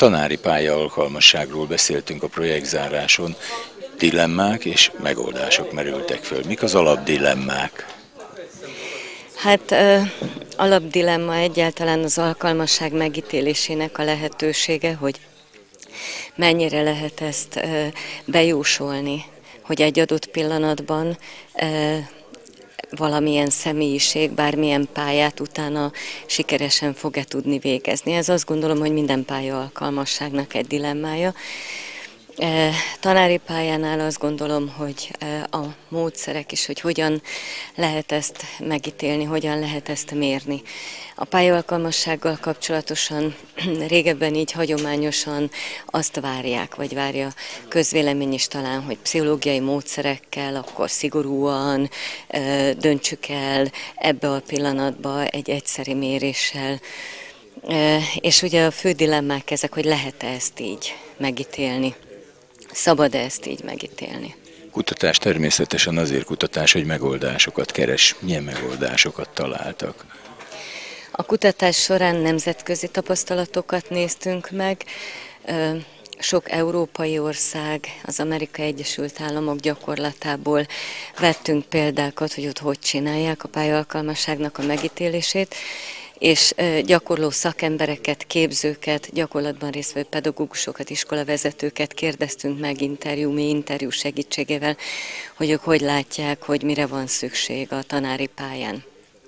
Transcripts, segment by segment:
Tanári pálya alkalmasságról beszéltünk a projektzáráson. Dilemmák és megoldások merültek föl. Mik az alapdilemmák? Hát alapdilemma egyáltalán az alkalmasság megítélésének a lehetősége, hogy mennyire lehet ezt bejósolni, hogy egy adott pillanatban valamilyen személyiség, bármilyen pályát utána sikeresen fog-e tudni végezni. Ez azt gondolom, hogy minden pálya alkalmasságnak egy dilemmája. Tanári pályánál azt gondolom, hogy a módszerek is, hogy hogyan lehet ezt megítélni, hogyan lehet ezt mérni. A pályaalkalmassággal kapcsolatosan régebben így hagyományosan azt várják, vagy várja közvélemény is talán, hogy pszichológiai módszerekkel, akkor szigorúan döntsük el ebbe a pillanatba egy egyszeri méréssel. És ugye a fő dilemmák ezek, hogy lehet-e ezt így megítélni. Szabad-e ezt így megítélni? Kutatás természetesen azért kutatás, hogy megoldásokat keres. Milyen megoldásokat találtak? A kutatás során nemzetközi tapasztalatokat néztünk meg. Sok európai ország, az Amerikai Egyesült Államok gyakorlatából vettünk példákat, hogy ott hogy csinálják a pályaalkalmasságnak a megítélését, és gyakorló szakembereket, képzőket, gyakorlatban résztvevő pedagógusokat, iskolavezetőket kérdeztünk meg mély interjú segítségével, hogy ők hogy látják, hogy mire van szükség a tanári pályán.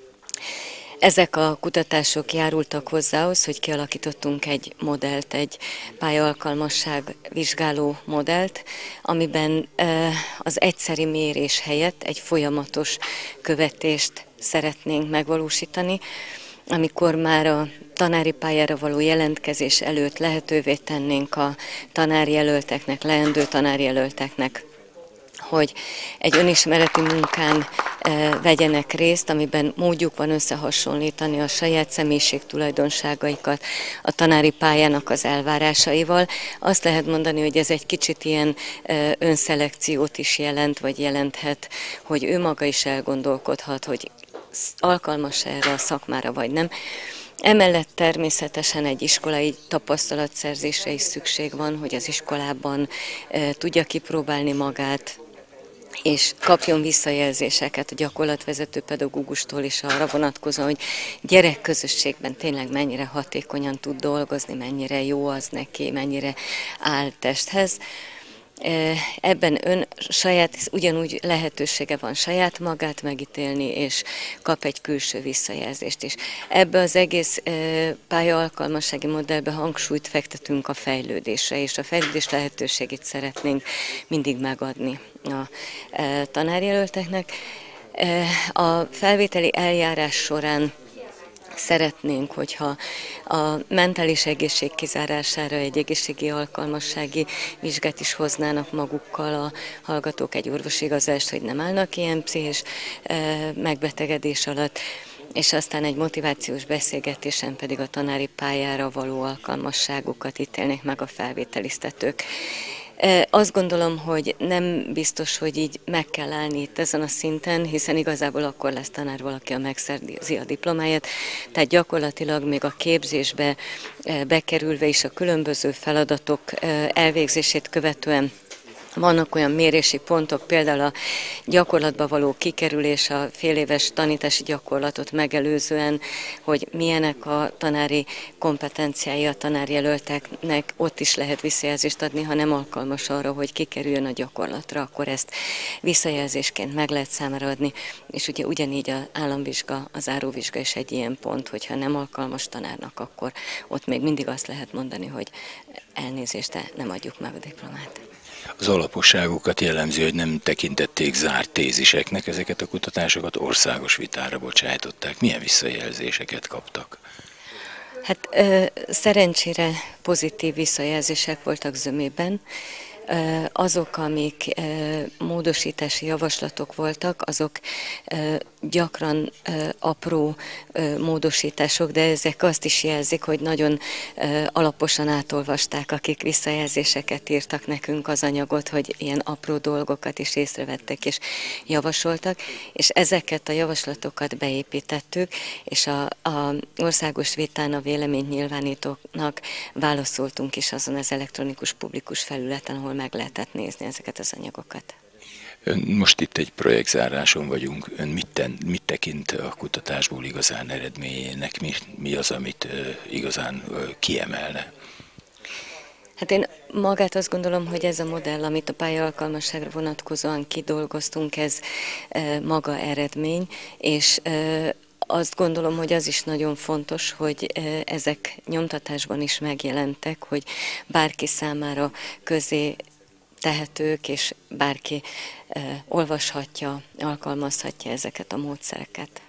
Ezek a kutatások járultak hozzához, hogy kialakítottunk egy modellt, egy pályaalkalmasság vizsgáló modellt, amiben az egyszeri mérés helyett egy folyamatos követést szeretnénk megvalósítani, amikor már a tanári pályára való jelentkezés előtt lehetővé tennénk a tanárjelölteknek, leendő tanárjelölteknek, hogy egy önismereti munkán vegyenek részt, amiben módjuk van összehasonlítani a saját személyiség tulajdonságaikat a tanári pályának az elvárásaival. Azt lehet mondani, hogy ez egy kicsit ilyen önszelekciót is jelent, vagy jelenthet, hogy ő maga is elgondolkodhat, hogy alkalmas erre a szakmára, vagy nem. Emellett természetesen egy iskolai tapasztalatszerzésre is szükség van, hogy az iskolában tudja kipróbálni magát, és kapjon visszajelzéseket a gyakorlatvezető pedagógustól is arra vonatkozóan, hogy gyerekközösségben tényleg mennyire hatékonyan tud dolgozni, mennyire jó az neki, mennyire áll testhez. Ebben ugyanúgy lehetősége van saját magát megítélni, és kap egy külső visszajelzést is. Ebbe az egész pályaalkalmassági modellbe hangsúlyt fektetünk a fejlődésre, és a fejlődés lehetőségét szeretnénk mindig megadni a tanárjelölteknek. A felvételi eljárás során szeretnénk, hogyha a mentális egészség kizárására egy egészségi alkalmassági vizsgát is hoznának magukkal a hallgatók, egy orvosi igazolást, hogy nem állnak ilyen pszichés megbetegedés alatt, és aztán egy motivációs beszélgetésen pedig a tanári pályára való alkalmasságukat ítélnék meg a felvételiztetők. Azt gondolom, hogy nem biztos, hogy így meg kell állni itt ezen a szinten, hiszen igazából akkor lesz tanár valaki, a megszerzi a diplomáját, tehát gyakorlatilag még a képzésbe bekerülve is a különböző feladatok elvégzését követően vannak olyan mérési pontok, például a gyakorlatba való kikerülés, a féléves tanítási gyakorlatot megelőzően, hogy milyenek a tanári kompetenciái a tanárjelölteknek, ott is lehet visszajelzést adni, ha nem alkalmas arra, hogy kikerüljön a gyakorlatra, akkor ezt visszajelzésként meg lehet számára adni, és ugye ugyanígy az államvizsga, az záróvizsga is egy ilyen pont, hogyha nem alkalmas tanárnak, akkor ott még mindig azt lehet mondani, hogy elnézést, de nem adjuk meg a diplomát. Az alaposságukat jellemzi, hogy nem tekintették zárt téziseknek, ezeket a kutatásokat országos vitára bocsájtották. Milyen visszajelzéseket kaptak? Hát szerencsére pozitív visszajelzések voltak zömében. azok, amik módosítási javaslatok voltak, azok gyakran apró módosítások, de ezek azt is jelzik, hogy nagyon alaposan átolvasták, akik visszajelzéseket írtak nekünk az anyagot, hogy ilyen apró dolgokat is észrevettek és javasoltak, és ezeket a javaslatokat beépítettük, és a országos vitán a véleménynyilvánítóknak válaszoltunk is azon az elektronikus publikus felületen, ahol meg lehetett nézni ezeket az anyagokat. Most itt egy projektzáráson vagyunk. Ön mit tekint a kutatásból igazán eredményének? Mi az, amit igazán kiemelne? Hát én magát azt gondolom, hogy ez a modell, amit a pályaalkalmasságra vonatkozóan kidolgoztunk, ez maga eredmény, és azt gondolom, hogy az is nagyon fontos, hogy ezek nyomtatásban is megjelentek, hogy bárki számára közé tehetők, és bárki olvashatja, alkalmazhatja ezeket a módszereket.